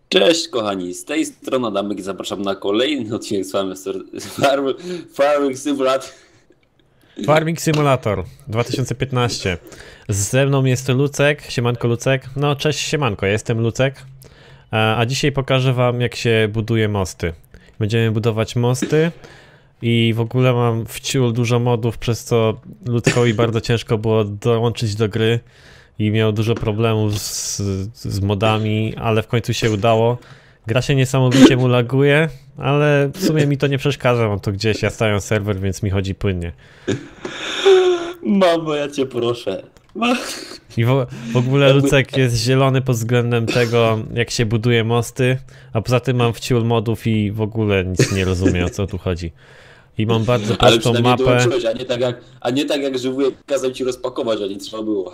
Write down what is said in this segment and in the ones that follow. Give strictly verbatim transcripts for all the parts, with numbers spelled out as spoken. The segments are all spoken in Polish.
Cześć kochani, z tej strony Adamek i zapraszam na kolejny odcinek z Farm, Farming Simulator. Farming Simulator dwa tysiące piętnaście. Ze mną jest Lucek. Siemanko Lucek. No cześć siemanko, ja jestem Lucek. A dzisiaj pokażę wam, jak się buduje mosty. Będziemy budować mosty i w ogóle mam wciul dużo modów, przez co Luckowi bardzo ciężko było dołączyć do gry i miał dużo problemów z, z modami, ale w końcu się udało. Gra się niesamowicie mu laguje, ale w sumie mi to nie przeszkadza, mam to gdzieś, ja stawiam serwer, więc mi chodzi płynnie. Mamo, ja cię proszę. I w, w ogóle Lucek jest zielony pod względem tego, jak się buduje mosty, a poza tym mam wciul modów i w ogóle nic nie rozumiem, o co tu chodzi. I mam bardzo prostą ale mapę. Dołączyłeś, a nie tak jak, a nie tak jak że wujek kazał ci rozpakować, a nie trzeba było.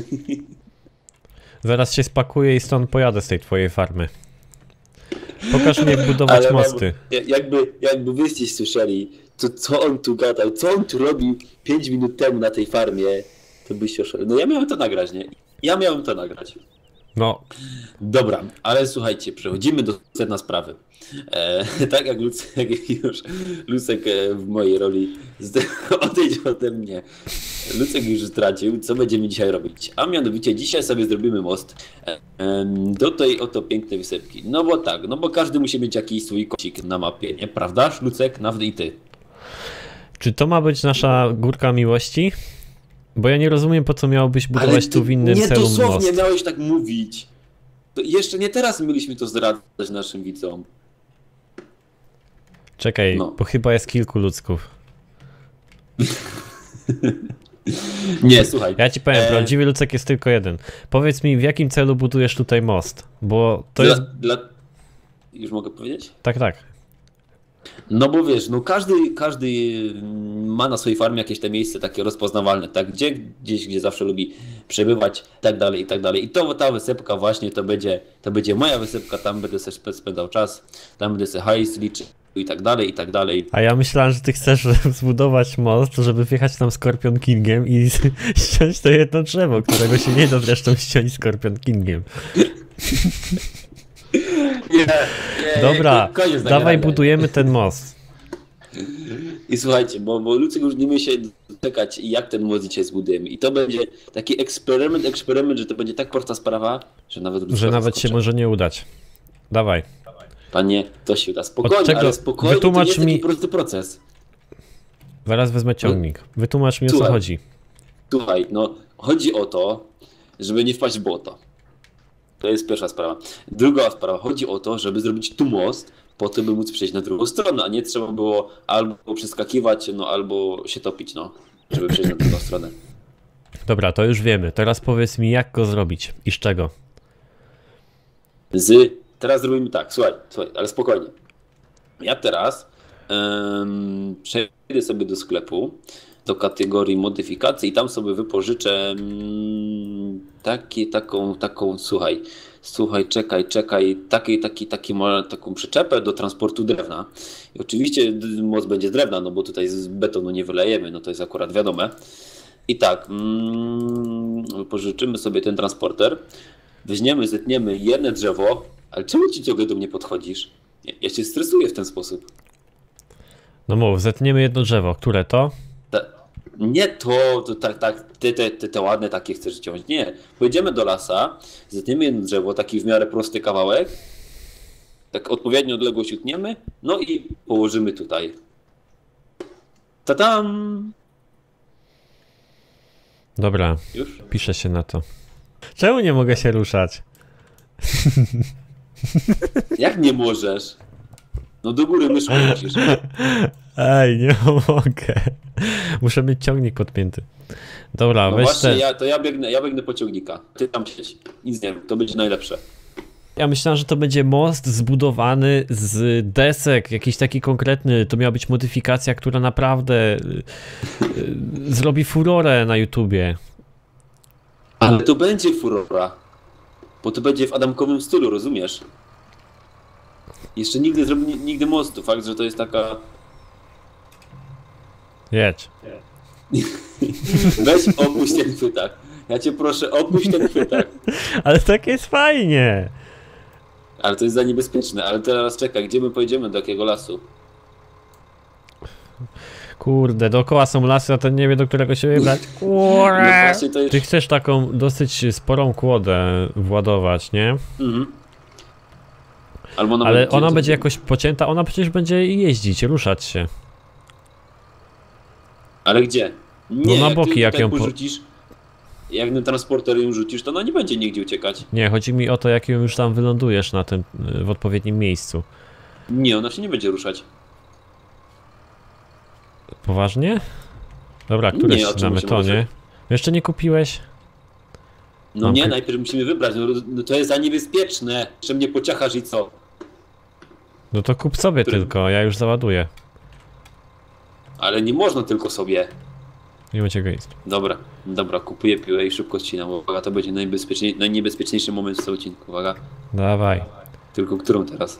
Zaraz się spakuję i stąd pojadę z tej twojej farmy. Pokaż mi, jak budować ale mosty. Mam, jakby, jakby wyście słyszeli, to co on tu gadał, co on tu robił pięć minut temu na tej farmie, to byście oszaleli. No ja miałem to nagrać, nie? Ja miałem to nagrać. No. Dobra, ale słuchajcie, przechodzimy do sedna sprawy. E, tak jak Lucek już, Lucek w mojej roli odejdź ode mnie. Lucek już zdradził, co będziemy dzisiaj robić. A mianowicie dzisiaj sobie zrobimy most e, do tej oto pięknej wysepki. No bo tak, no bo każdy musi mieć jakiś swój kocik na mapie, nie? Prawdaż, Lucek? Nawet i ty. Czy to ma być nasza górka miłości? Bo ja nie rozumiem, po co miałbyś budować tu w innym celu most. Nie, dosłownie miałeś tak mówić. To jeszcze nie teraz mieliśmy to zdradzać naszym widzom. Czekaj, no. Bo chyba jest kilku ludzków. Nie, słuchaj. Ja ci powiem, e... prawdziwy Lucek jest tylko jeden. Powiedz mi, w jakim celu budujesz tutaj most? Bo to dla, jest... Dla... Już mogę powiedzieć? Tak, tak. No bo wiesz, no każdy, każdy ma na swojej farmie jakieś te miejsce takie rozpoznawalne, tak? Gdzie, gdzieś, gdzie zawsze lubi przebywać, tak dalej, i tak dalej. I to ta wysepka właśnie to będzie, to będzie moja wysepka, tam będę sobie spędzał czas, tam będę sobie hajs liczył i tak dalej, i tak dalej. A ja myślałem, że ty chcesz zbudować most, żeby wjechać tam Scorpion Kingiem i ściąć to jedno drzewo, którego się nie da zresztą ściąć Scorpion Kingiem. Nie, nie, dobra, dawaj budujemy ten most. I słuchajcie, bo, bo Lucek już nie umie się czekać, jak ten most dzisiaj zbudujemy. I to będzie taki eksperyment, eksperyment, że to będzie tak prosta sprawa, że nawet Że nawet się może nie udać. Dawaj. Panie, to się uda. Spokojnie, ale spokojnie, Wytłumacz to nie jest mi... taki prosty proces. Zaraz wezmę ciągnik. Wytłumacz mi, o co Słuchaj, chodzi. Słuchaj, no chodzi o to, żeby nie wpaść w błoto. To jest pierwsza sprawa. Druga sprawa, chodzi o to, żeby zrobić tu most, po to by móc przejść na drugą stronę, a nie trzeba było albo przeskakiwać, no albo się topić, no, żeby przejść na drugą stronę. Dobra, to już wiemy. Teraz powiedz mi, jak go zrobić i z czego? Z... Teraz zrobimy tak, słuchaj, słuchaj, ale spokojnie. Ja teraz um, przejdę sobie do sklepu, do kategorii modyfikacji i tam sobie wypożyczę um, taki, taką, taką, słuchaj, słuchaj, czekaj, czekaj, taki, taki, taki, taką przyczepę do transportu drewna. I oczywiście most będzie z drewna, no bo tutaj z betonu nie wylejemy, no to jest akurat wiadome. I tak, um, wypożyczymy sobie ten transporter, weźmiemy, zetniemy jedno drzewo, ale czemu ci ciągle do mnie podchodzisz? Ja, ja się stresuję w ten sposób. No mów, zetniemy jedno drzewo. Które to? Ta, nie to, to tak, tak, te, te, te, te ładne takie chcesz ciąć. Nie. Pojedziemy do lasa, zetniemy jedno drzewo, taki w miarę prosty kawałek, tak odpowiednią odległość utniemy, no i położymy tutaj. Ta-tam! Dobra, już? Piszę się na to. Czemu nie mogę się ruszać? Jak nie możesz? No do góry myszką musisz. Ej, nie mogę. Muszę mieć ciągnik podpięty. Dobra, no weź właśnie, ten. ja, to ja biegnę, ja biegnę po ciągnika. Ty tam siedź. Nic nie wiem, to będzie najlepsze. Ja myślałem, że to będzie most zbudowany z desek, jakiś taki konkretny. To miała być modyfikacja, która naprawdę y, y, zrobi furorę na YouTubie. Ale to będzie furora. Bo to będzie w adamkowym stylu, rozumiesz? Jeszcze nigdy zrobił nigdy mostu, fakt, że to jest taka... Jedź. Weź opuść ten chwytak. Ja cię proszę, opuść ten chwytak. Ale tak jest fajnie. Ale to jest za niebezpieczne, ale teraz czekaj, gdzie my pojedziemy, do jakiego lasu? Kurde, dookoła są lasy, a ten nie wie, do którego się wybrać. No Kurde. właśnie to jest... Ty chcesz taką dosyć sporą kłodę władować, nie? Mhm. Albo ona Ale będzie... ona będzie jakoś pocięta, ona przecież będzie jeździć, ruszać się. Ale gdzie? Nie, No na jak boki, ty jak jak ją ją po- porzucisz, jak ten transporter ją rzucisz, to ona nie będzie nigdzie uciekać. Nie, chodzi mi o to, jak ją już tam wylądujesz na tym, w odpowiednim miejscu. Nie, ona się nie będzie ruszać. Poważnie? Dobra, które Nie, o czym ścinamy? musimy To ruszyć? nie? Jeszcze nie kupiłeś? No Mam nie, ky- najpierw musimy wybrać, no, no to jest za niebezpieczne, że mnie pociachasz i co? No to kup sobie Który- tylko, ja już załaduję. Ale nie można tylko sobie. Nie macie gejst. Dobra, dobra, kupuję piłę i szybko ścinam. Uwaga, to będzie najbezpieczniej, najniebezpieczniejszy moment w całym odcinku. Uwaga, Dawaj. tylko którą teraz?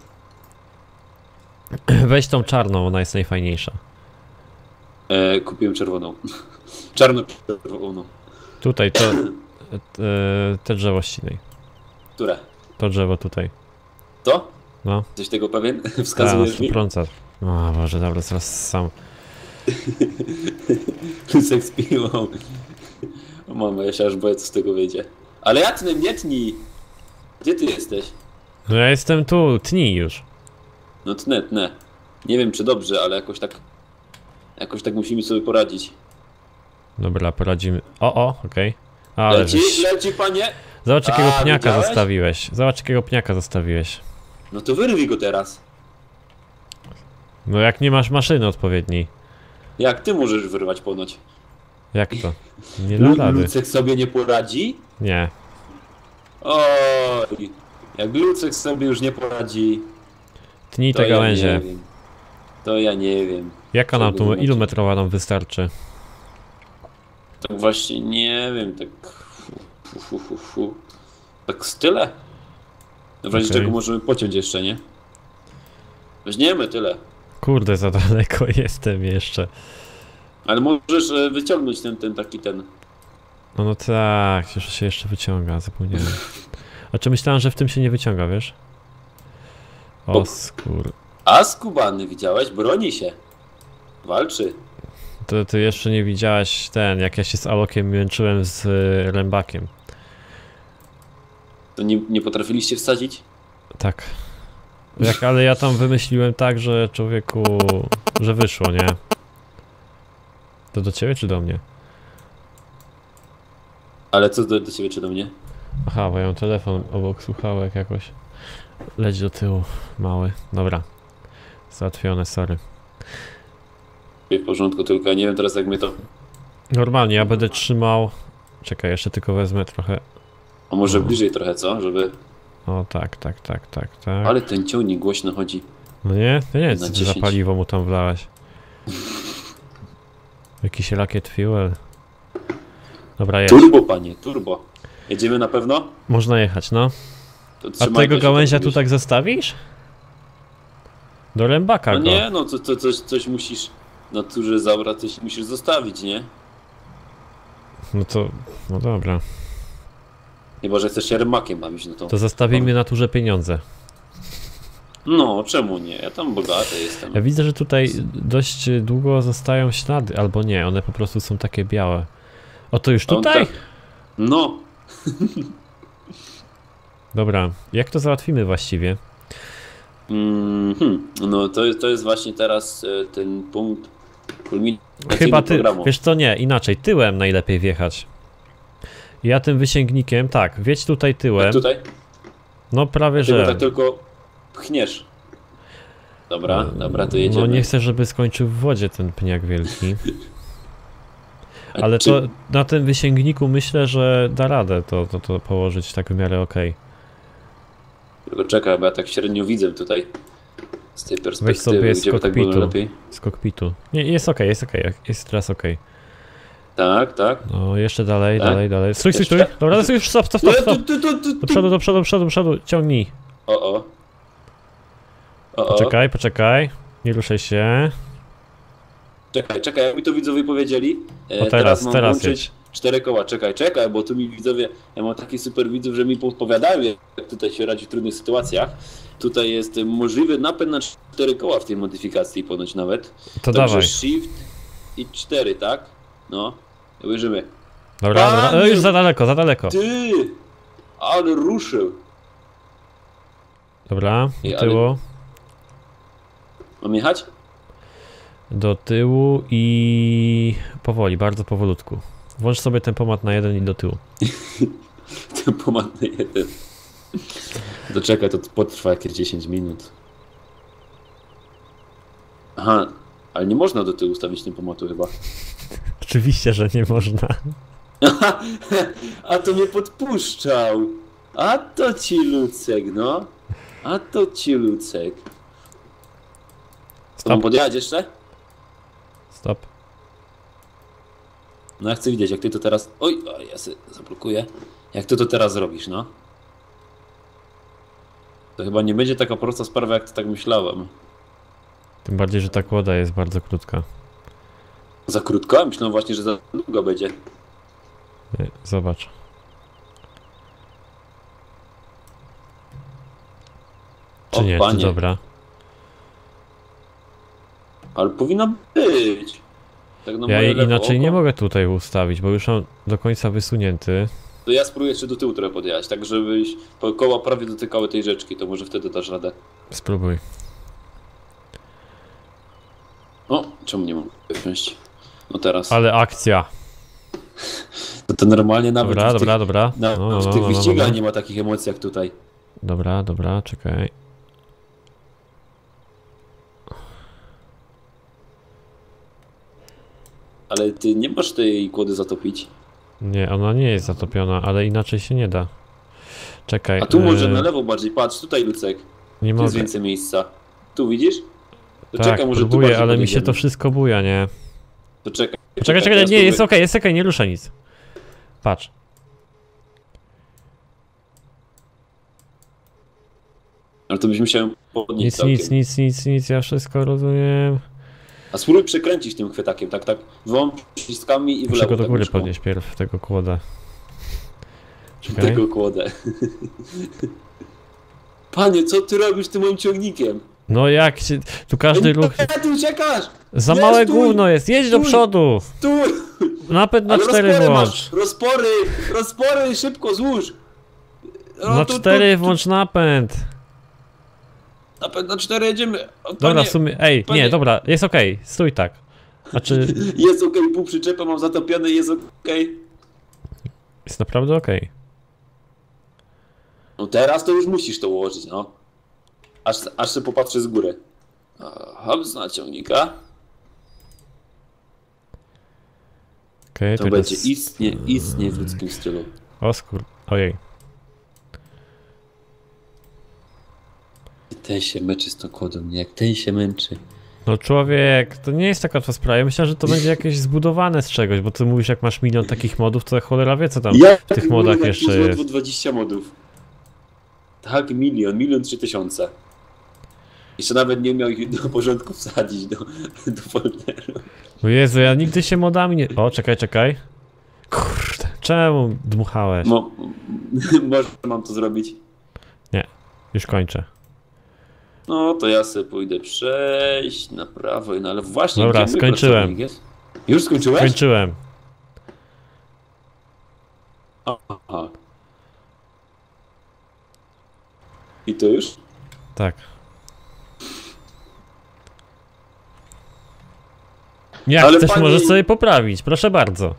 Weź tą czarną, ona jest najfajniejsza. E, kupiłem czerwoną. Czarno-czerwoną. Tutaj, to... Te, te drzewo ścinej. Które? To drzewo tutaj. To? No. Jesteś tego pewien? Tak, Wskazujesz mi? sto procent. O Boże, dobra, zaraz sam. Lucek z piłą. O mama, ja się aż boję, co z tego wyjdzie. Ale ja tnę, nie tnij! Gdzie ty jesteś? No ja jestem tu, tnij już. No tnę, tnę. Nie wiem czy dobrze, ale jakoś tak... Jakoś tak musimy sobie poradzić. Dobra, poradzimy. O, o, okej. Okay. Ale Leci, żeś... leci panie! Zobacz jakiego A, pniaka widziałeś? zostawiłeś. Zobacz jakiego pniaka zostawiłeś. No to wyrwij go teraz. No jak nie masz maszyny odpowiedniej. Jak ty możesz wyrwać ponoć? Jak to? Nie da Lu rady. Lucek sobie nie poradzi? Nie. Oj, jak Lucek sobie już nie poradzi, Tnij to te ja nie gałęzie. wiem. To ja nie wiem. Jaka nam Czego tu, nie macie? ilu metrowa nam wystarczy? Tak właśnie nie wiem, tak fu, fu, fu, fu. Tak z tyle. No w razie Okej. czego możemy pociąć jeszcze, nie? Weźmiemy tyle. Kurde, za daleko jestem jeszcze. Ale możesz e, wyciągnąć ten, ten taki ten. No no tak, już się jeszcze wyciąga, zapomniałem. A czy myślałem, że w tym się nie wyciąga, wiesz? O Pop. skur... A skubany widziałeś? Broni się. Walczy. To ty jeszcze nie widziałaś ten, jak ja się z Alokiem męczyłem z y, rębakiem. To nie, nie potrafiliście wsadzić? Tak. Jak, ale ja tam wymyśliłem tak, że człowieku, że wyszło, nie? To do ciebie czy do mnie? Ale co do, do ciebie czy do mnie? Aha, bo ja mam telefon obok słuchałek jakoś. Leć do tyłu, mały. Dobra. Załatwione, sorry. W porządku, tylko ja nie wiem teraz jak mnie to... Normalnie, ja będę trzymał... Czekaj, jeszcze tylko wezmę trochę... A może No. bliżej trochę, co? Żeby... O tak, tak, tak, tak, tak. Ale ten ciągnik głośno chodzi. No nie? Ja nie wiem, Na co ty za dziesięć. paliwo mu tam wlałeś. Jakiś rakiet fuel. Dobra, jest. Turbo, panie, turbo. Jedziemy na pewno? Można jechać, no. To A trzymaj tego to się gałęzia tak tu tak zostawisz? Do rębaka No go. nie, no to, to coś, coś musisz w naturze zabrać, coś musisz zostawić, nie? No to... No dobra. Chyba, że chcesz się rymakiem bawić, no to... To zostawimy naturze pieniądze. No, czemu nie? Ja tam bogaty jestem. Ja widzę, że tutaj dość długo zostają ślady, albo nie, one po prostu są takie białe. O, to już On tutaj? tak- No, Dobra, jak to załatwimy właściwie? mm, hmm. no to, to jest właśnie teraz e, ten punkt kulminacyjny Chyba ty, programu. wiesz co, nie, inaczej, tyłem najlepiej wjechać. Ja tym wysięgnikiem, tak, wjedź tutaj tyłem. Tak tutaj? No prawie, Tylko że... tak tylko pchniesz. Dobra, dobra, to No jedziemy. nie chcę, żeby skończył w wodzie ten pniak wielki. A Ale czy- to na tym wysięgniku myślę, że da radę to, to, to położyć tak w miarę okej. Tylko czekaj, bo ja tak średnio widzę tutaj z tej Weź perspektywy, sobie z gdzie by tak było kokpitu. lepiej. Z kokpitu. Nie, jest okej, jest okej, jest teraz okej. Tak, tak. No jeszcze dalej, Tak? dalej, dalej. Stój, stój, stój! Jeszcze? Dobra, stój, stop, stop, stop, Nie, stop! tu, tu, tu, tu, Do tu. przodu, do przodu, do przodu, do przodu, ciągnij. O, o. O, o. Poczekaj, poczekaj. Nie ruszaj się. Czekaj, czekaj, jak mi to widzowie powiedzieli. E, O teraz, mam teraz włączyć, jedź. Cztery koła, czekaj, czekaj, bo tu mi widzowie, ja mam takich super widzów, że mi podpowiadają, jak tutaj się radzi w trudnych sytuacjach. Tutaj jest możliwy napęd na cztery koła w tej modyfikacji ponoć nawet. To Także dawaj. shift i cztery, tak? No, ujrzymy. Dobra, dobra. Panie, E, już za daleko, za daleko. Ty! Ale ruszył. Dobra, Ej, do ale- tyłu. Mam jechać? Do tyłu i powoli, bardzo powolutku. Włącz sobie tempomat na jeden i do tyłu. Tempomat na jeden. To czekaj, to potrwa jakieś dziesięć minut. Aha, ale nie można do tyłu ustawić tempomatu chyba. Oczywiście, że nie można. A to mnie podpuszczał. A to ci Lucek, no. A to ci Lucek. To mam Stop, podjechać jeszcze? stop. No ja chcę widzieć, jak ty to teraz... Oj, oj, ja sobie zablokuję. Jak ty to teraz zrobisz, no. To chyba nie będzie taka prosta sprawa, jak to tak myślałem. Tym bardziej, że ta kłoda jest bardzo krótka. Za krótko? Myślałem właśnie, że za długo będzie. Nie, zobacz. Czy O, nie, czy panie. dobra? Ale powinno być. Tak na Ja moje jej lewo inaczej oko. nie mogę tutaj ustawić, bo już mam do końca wysunięty. To ja spróbuję jeszcze do tyłu trochę podjechać, tak żebyś po- koła prawie dotykały tej rzeczki, to może wtedy dasz radę. Spróbuj. O, czemu nie mam wziąć? No teraz. Ale akcja. To, to normalnie nawet Dobra, w tych, dobra, dobra. na, No, no, w no, tych no, no, wyścigach no. nie ma takich emocji jak tutaj. Dobra, dobra, czekaj. Ale ty nie masz tej kłody zatopić. Nie, ona nie jest zatopiona, ale inaczej się nie da. Czekaj. A tu może e, na lewo bardziej, patrz, tutaj Lucek. Nie Tu jest mogę. więcej miejsca. Tu widzisz? To Tak, czekaj, może tu próbuję, bardziej ale mi się podjedziemy. to wszystko buja, nie? To czekaj. Czekaj, czekaj, teraz nie, jest spróbuję. okej, jest okej, nie ruszę nic. Patrz. Ale to byś musiał podnieść Nic, całkiem. nic, nic, nic, nic, ja wszystko rozumiem. A spróbuj przekręcić tym chwytakiem, tak, tak. Dwoma przyciskami i w Muszę lewo. go do tak góry myszką. podnieść pierw, tego kłoda. Czekaj. Tego kłodę. Panie, co ty robisz tym moim ciągnikiem? No jak się... Tu każdy ruch... Nie, ty uciekasz! Za nie, małe stój! gówno jest, jedź do Stój! przodu! Tu! Napęd na Ale cztery rozpory włącz. masz! Rozpory! Rozpory! Szybko, złóż! No, Na tu, cztery tu, tu. włącz napęd. Napęd na cztery jedziemy! O, Dobra, panie, w sumie... Ej, panie. nie, dobra, jest okej, stój tak. Znaczy, Jest okej, pół przyczepy mam zatopiony, jest okej. jest naprawdę okej. No teraz to już musisz to ułożyć, no. Aż, aż sobie popatrzę z góry. Hop, na ciągnika. Okej, To teraz... będzie istnie, istnie w ludzkim stylu. O skur... Ojej. Ten się męczy z tą kłodą, nie? Jak ten się męczy. No człowiek, to nie jest taka łatwa sprawa. Ja myślałem, że to będzie jakieś zbudowane z czegoś, bo ty mówisz, jak masz milion takich modów, to cholera wie, co tam w tych modach jeszcze jest. dwadzieścia modów. Tak, milion, milion trzy tysiące. Jeszcze nawet nie miał ich do porządku wsadzić do, do folderu. O Jezu, ja nigdy się modami nie... O, czekaj, czekaj. Kurde, czemu dmuchałeś? Mo, może mam to zrobić. Już kończę. No to ja sobie pójdę przejść na prawo i na lewo. Właśnie, Dobra, gdzie mój skończyłem. pracownik jest? Już skończyłeś? Skończyłem. Aha. I to już? Tak. Jak Ale chcesz, pani- możesz sobie poprawić, proszę bardzo.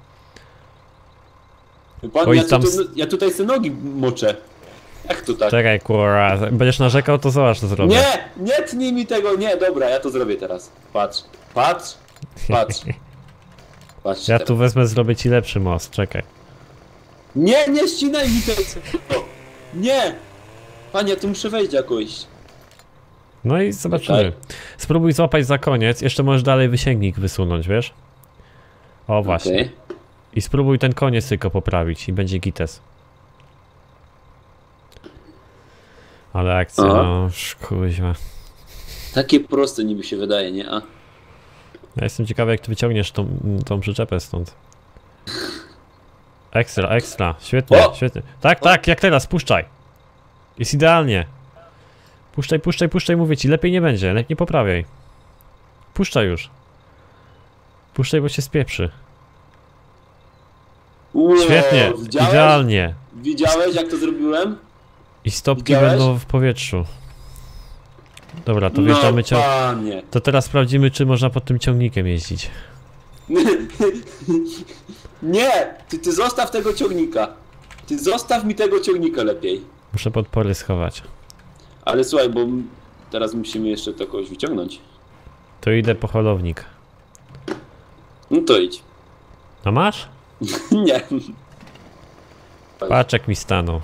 Pan, Oj, ja, tam tutaj, s- ja tutaj sobie nogi moczę. Jak to tak? Czekaj, kurwa, będziesz narzekał, to zobacz, co zrobię. Nie! Nie tnij mi tego! Nie, dobra, ja to zrobię teraz. Patrz, patrz, patrz. Patrz Ja teraz. tu wezmę, zrobię ci lepszy most, czekaj. Nie, nie ścinaj mi tego! Nie! Panie, tu muszę wejść jakoś. No i zobaczymy. Spróbuj złapać za koniec, jeszcze możesz dalej wysięgnik wysunąć, wiesz? O, właśnie. Okej. I spróbuj ten koniec tylko poprawić i będzie gites. Ale akcja, Aha. no, kuźwa. Takie proste niby się wydaje, nie? A? Ja jestem ciekawy, jak ty wyciągniesz tą, tą przyczepę stąd. Ekstra, ekstra. Świetnie, O! świetnie. Tak, O! tak, jak teraz, puszczaj. Jest idealnie. Puszczaj, puszczaj, puszczaj, mówię ci, lepiej nie będzie, lepiej nie poprawiaj. Puszczaj już. Puszczaj, bo się spieprzy. Wow, Świetnie, widziałeś? idealnie. Widziałeś, jak to zrobiłem? I stopki Widziałeś? będą w powietrzu. Dobra, to No wjeżdżamy ciąg... panie. To teraz sprawdzimy, czy można pod tym ciągnikiem jeździć. Nie! Ty, ty zostaw tego ciągnika. Ty zostaw mi tego ciągnika lepiej. Muszę podpory schować. Ale słuchaj, bo m- teraz musimy jeszcze to kogoś wyciągnąć. To idę po holownik. No to idź. A masz? Nie. Paczek mi stanął.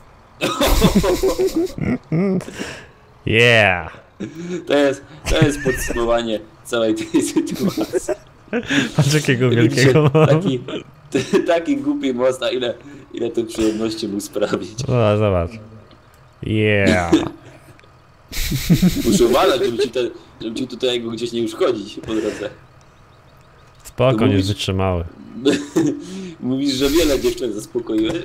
Yeah! To jest, to jest podsumowanie całej tej sytuacji. Patrz jakiego Widzicie, wielkiego mam. Taki, t- taki głupi most, a ile, ile to przyjemności mu sprawić. No, zobacz. Yeah! Muszę uważać, żeby ci, te, żeby ci tutaj go gdzieś nie uszkodzić po drodze. Spoko, To nie mówisz- wytrzymały. Mówisz, że wiele dziewczyn zaspokoiły.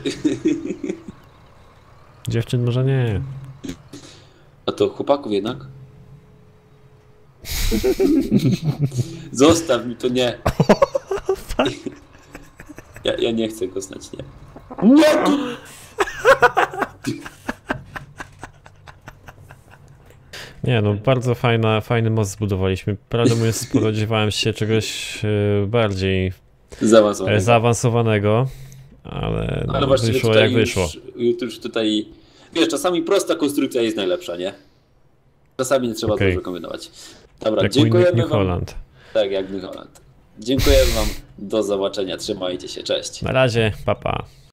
Dziewczyn może nie. A to chłopaków jednak? Zostaw mi to, nie. Ja, ja nie chcę go znać, nie. Nie! tu- Nie no, bardzo fajna, fajny most zbudowaliśmy. Prawdę mówiąc, spodziewałem się czegoś e, bardziej Zaawansowany. e, zaawansowanego, ale, no, Ale właściwie wyszło tutaj jak wyszło. Już, już tutaj... Wiesz, czasami prosta konstrukcja jest najlepsza, nie? Czasami nie trzeba Okej. dużo kombinować. Dobra, Jak mój dziękujemy New wam. Holland. Tak, jak New Holland. Dziękuję wam. Do zobaczenia. Trzymajcie się. Cześć. Na razie, papa. Pa.